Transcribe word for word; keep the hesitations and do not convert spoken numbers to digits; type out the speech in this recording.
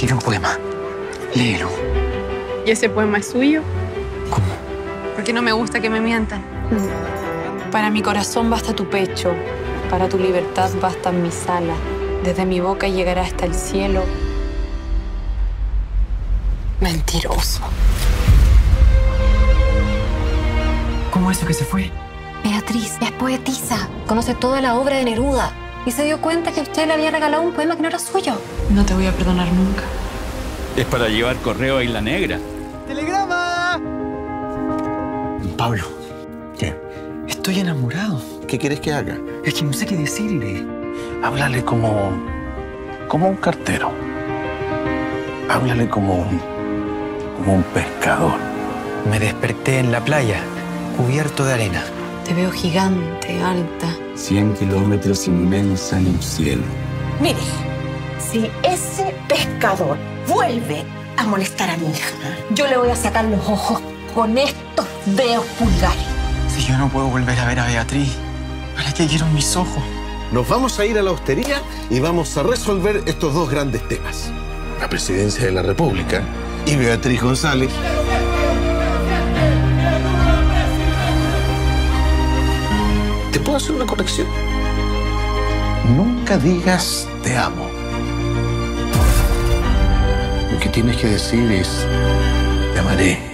escribí un poema. Léelo. ¿Y ese poema es suyo? ¿Cómo? Porque no me gusta que me mientan. Para mi corazón basta tu pecho, para tu libertad bastan mis alas. Desde mi boca llegará hasta el cielo. Mentiroso. ¿Cómo eso que se fue? Beatriz es poetisa, conoce toda la obra de Neruda y se dio cuenta que usted le había regalado un poema que no era suyo. No te voy a perdonar nunca. Es para llevar correo a Isla Negra. ¡Telegrama! Pablo. ¿Qué? Estoy enamorado. ¿Qué quieres que haga? Es que no sé qué decirle. Háblale como... como un cartero. Háblale como un... como un pescador. Me desperté en la playa, cubierto de arena. Te veo gigante, alta. Cien kilómetros inmensa en el cielo. Mire, si ese pescador vuelve a molestar a mi hija, yo le voy a sacar los ojos con estos dedos pulgares. Si yo no puedo volver a ver a Beatriz, ¿para qué quiero mis ojos? Nos vamos a ir a la hostería y vamos a resolver estos dos grandes temas. La presidencia de la República y Beatriz González. ¿Te puedo hacer una corrección? Nunca digas te amo. Lo que tienes que decir es te amaré.